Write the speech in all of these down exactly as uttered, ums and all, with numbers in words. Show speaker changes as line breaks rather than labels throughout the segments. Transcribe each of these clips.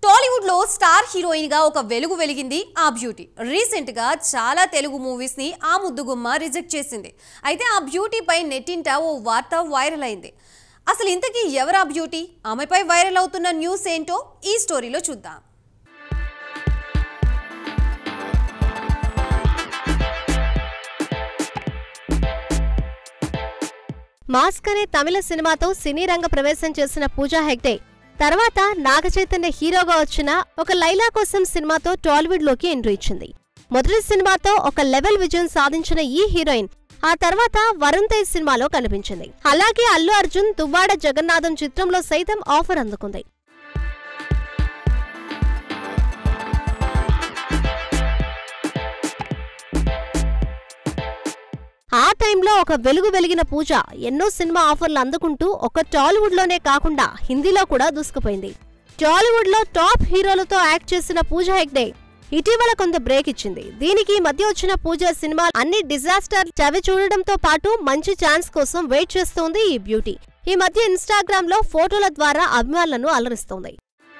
టాలీవుడ్ లో star heroine గా ఒక వెలుగు వెలిగింది ఆ బ్యూటీ. రీసెంట్ గా చాలా తెలుగు మూవీస్ ని ఆ ముద్దుగుమ్మ రిజెక్ట్ చేసింది. అయితే ఆ బ్యూటీ పై నెట్టింట ఓ వార్త వైరల్ అయింది. అసలు ఇంతకీ ఎవరా బ్యూటీ? ఆమెపై వైరల్ అవుతున్న న్యూస్ ఏంటో ఈ స్టోరీలో చూద్దాం.
మాస్క్ అనే తమిళ సినిమాతో సినీ రంగ ప్రవేశం చేసిన పూజా హెగ్డే తర్వాత నాగ చైతన్య హీరోగా వచ్చిన ఒక లైలా కోసం సినిమాతో టాలీవుడ్ లోకి ఎంట్రీ ఇచ్చింది. మొదటి సినిమాతో ఒక లెవెల్ విజయం సాధించిన ఈ హీరోయిన్ ఆ తర్వాత వరుణ్ తేజ్ సినిమాలో కనిపించింది. అలాగే అల్లు అర్జున్ దువ్వాడ జగన్నాథం చిత్రంలో సైతం ఆఫర్ అందుకుంది. ఆ టైంలో ఒక వెలుగు వెలిగిన పూజ ఎన్నో సినిమా ఆఫర్లు అందుకుంటూ ఒక టాలీవుడ్ లోనే కాకుండా హిందీలో కూడా దూసుకుపోయింది. టాలీవుడ్ లో టాప్ హీరోలతో యాక్ట్ చేసిన పూజా హెగ్డే ఇటీవల కొంత బ్రేక్ ఇచ్చింది. దీనికి మధ్య వచ్చిన పూజ సినిమా అన్ని డిజాస్టర్ చవి చూడడంతో పాటు మంచి ఛాన్స్ కోసం వెయిట్ చేస్తోంది ఈ బ్యూటీ. ఈ మధ్య ఇన్స్టాగ్రామ్ లో ఫోటోల ద్వారా అభిమానులను అలరిస్తోంది.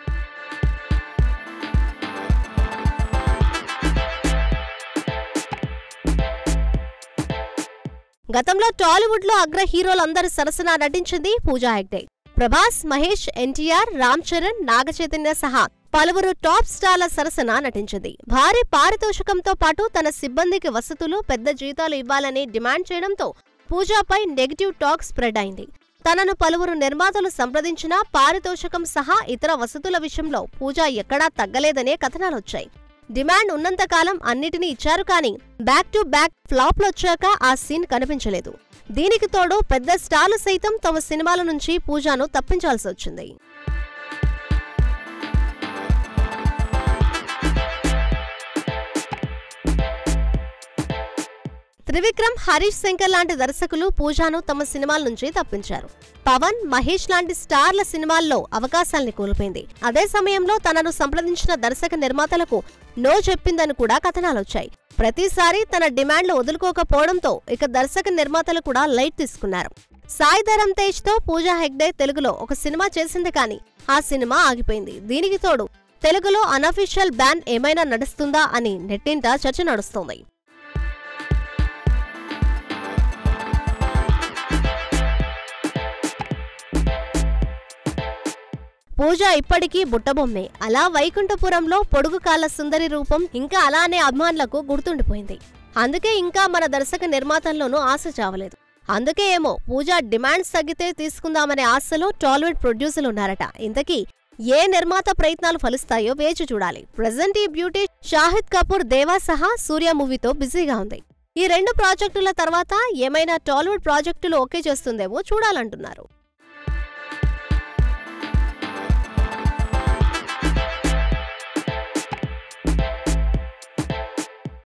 గతంలో టాలీవుడ్ లో అగ్ర హీరోలందరి సరసన నటించింది పూజా హెగ్డే. ప్రభాస్, మహేష్, ఎన్టీఆర్, రామ్ చరణ్, నాగ చైతన్య సహా పలువురు టాప్ స్టార్ల సరసన నటించింది. భారీ పారితోషికంతో పాటు తన సిబ్బందికి వసతులు, పెద్ద జీతాలు ఇవ్వాలని డిమాండ్ చేయడంతో పూజాపై నెగిటివ్ టాక్ స్ప్రెడ్ అయింది. తనను పలువురు నిర్మాతలు సంప్రదించినా పారితోషికం సహా ఇతర వసతుల విషయంలో పూజా ఎక్కడా తగ్గలేదనే కథనాలొచ్చాయి. డిమాండ్ ఉన్నంతకాలం అన్నిటినీ ఇచ్చారు, కానీ బ్యాక్ టు బ్యాక్ ఫ్లాప్లొచ్చాక ఆ సీన్ కనిపించలేదు. దీనికి తోడు పెద్ద స్టార్లు సైతం తమ సినిమాల నుంచి పూజాను తప్పించాల్సి వచ్చింది. త్రివిక్రమ్, హరీష్ శంకర్ లాంటి దర్శకులు పూజాను తమ సినిమాల నుంచి తప్పించారు. పవన్, మహేష్ లాంటి స్టార్ల సినిమాల్లో అవకాశాల్ని కోల్పోయింది. అదే సమయంలో తనను సంప్రదించిన దర్శక నిర్మాతలకు నో చెప్పిందని కూడా కథనాలొచ్చాయి. ప్రతిసారి తన డిమాండ్లు వదులుకోకపోవడంతో ఇక దర్శక నిర్మాతలు కూడా లైట్ తీసుకున్నారు. సాయి ధరమ్ తేజ్ తో పూజా హెగ్డే తెలుగులో ఒక సినిమా చేసింది, కానీ ఆ సినిమా ఆగిపోయింది. దీనికి తోడు తెలుగులో అనఫీషియల్ బ్యాన్ ఏమైనా నడుస్తుందా అని నెట్టింట చర్చ నడుస్తోంది. పూజ ఇప్పటికీ బుట్టబొమ్మే. అలా వైకుంఠపురంలో పొడుగు కాళ్ల సుందరి రూపం ఇంకా అలానే అభిమానులకు గుర్తుండిపోయింది. అందుకే ఇంకా మన దర్శక నిర్మాతల్లోనూ ఆశ చావలేదు. అందుకే ఏమో పూజ డిమాండ్స్ తగ్గితే తీసుకుందామనే ఆశలో టాలీవుడ్ ప్రొడ్యూసర్లు ఉన్నారట. ఇంతకీ ఏ నిర్మాత ప్రయత్నాలు ఫలిస్తాయో వేచి చూడాలి. ప్రెజెంట్ ఈ బ్యూటీ షాహిద్ కపూర్, దేవా సహా సూర్య మూవీతో బిజీగా ఉంది. ఈ రెండు ప్రాజెక్టుల తర్వాత ఏమైనా టాలీవుడ్ ప్రాజెక్టులు ఓకే చేస్తుందేమో చూడాలంటున్నారు.